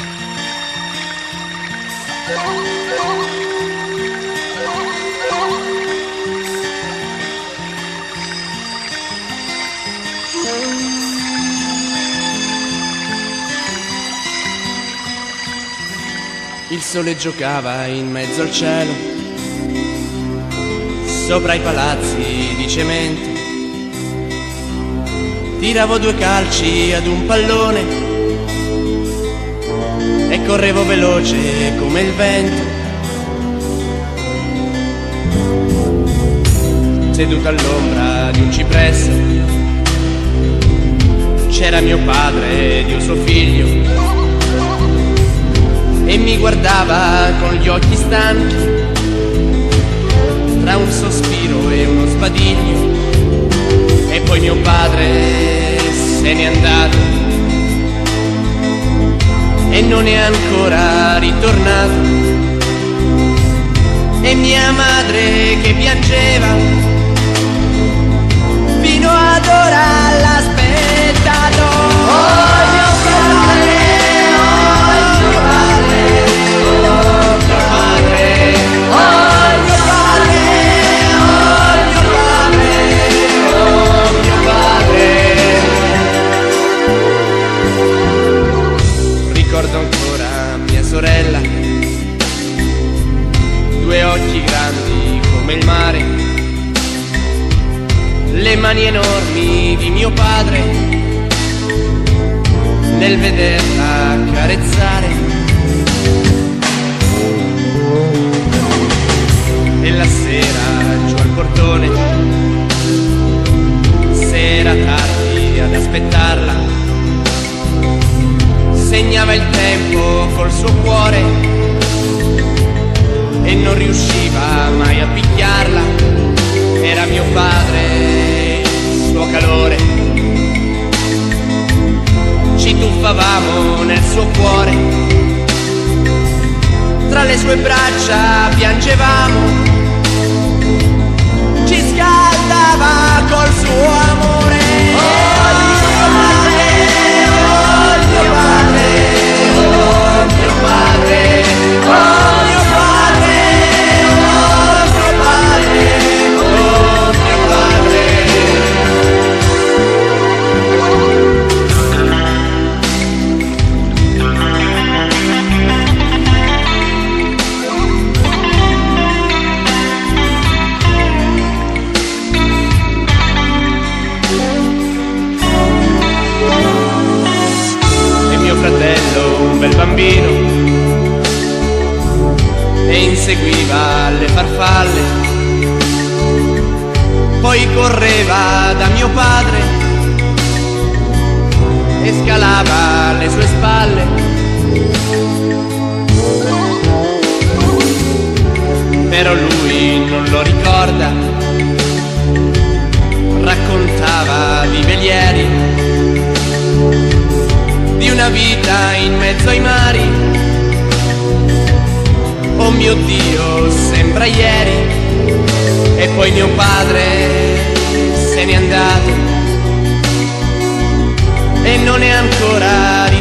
Il sole giocava in mezzo al cielo, sopra i palazzi di cemento. Tiravo 2 calci ad un pallone e correvo veloce come il vento. Seduto all'ombra di un cipresso c'era mio padre ed io suo figlio, e mi guardava con gli occhi stanchi, tra un sospiro e uno sbadiglio. E poi mio padre se n'è andato e non è ancora ritornato. E mia madre che piangeva fino ad ora l'ha aspettato. Oh mio padre, oh mio padre, oh mio padre, oh mio padre, oh mio padre. Ricordo ancora mia sorella, 2 occhi grandi come il mare, le mani enormi di mio padre nel vederla carezzare. E la sera giù al portone, se era tardi ad aspettarla, segnava il tempo col suo cuore e non riusciva mai a picchiarla. Era mio padre, il suo calore, ci tuffavamo nel suo cuore, tra le sue braccia piangevamo, ci scaldava col suo amore. Oh mio padre, oh mio padre, oh mio padre, oh mio padre, oh mio padre, oh mio padre. E mio fratello, un bel bambino, e inseguiva le farfalle, poi correva da mio padre e scalava le sue spalle. Però lui non lo ricorda, raccontava di velieri, di una vita in mezzo ai mari. Oh mio Dio, sembra ieri. E poi mio padre se n'è andato e non è ancora